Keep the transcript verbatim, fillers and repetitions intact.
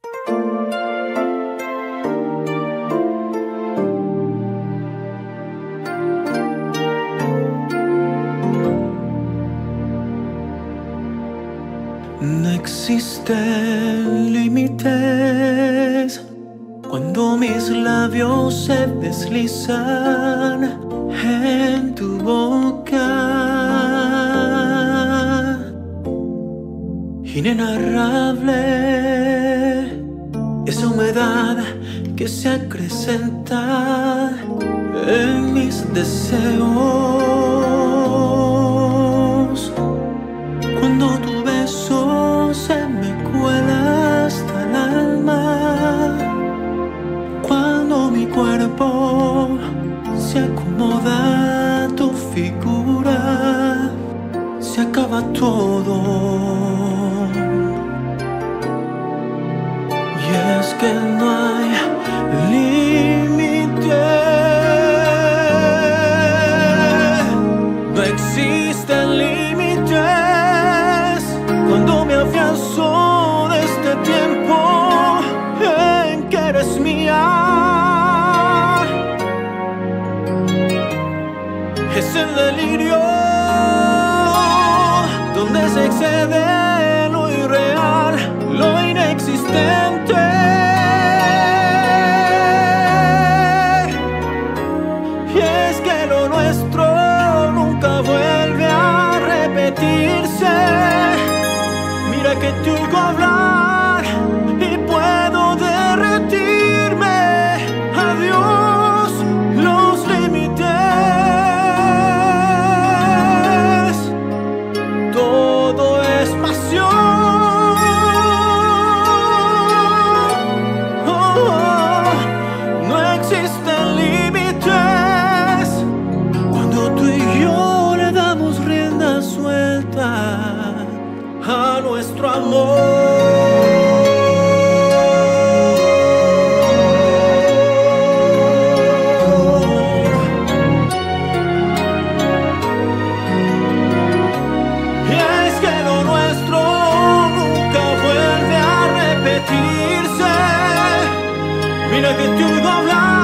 No existen límites cuando mis labios se deslizan en tu boca. Inenarrable esa humedad que se acrecenta en mis deseos. Cuando tu beso se me cuela hasta el alma, cuando mi cuerpo se acomoda a tu figura, se acaba todo. Y es que no hay límite, no existen límites cuando me afianzo de este tiempo en que eres mía. Es el delirio donde se excede lo irreal, lo inexistente. Y es que lo nuestro nunca vuelve a repetirse. Mira que te oigo hablar y puedo derretirme. Adiós los límites, todo es pasión. Oh, oh, no existen límites cuando tú y yo le damos rienda suelta a nuestro amor. Y es que lo nuestro nunca vuelve a repetirse. Mira que te oigo hablar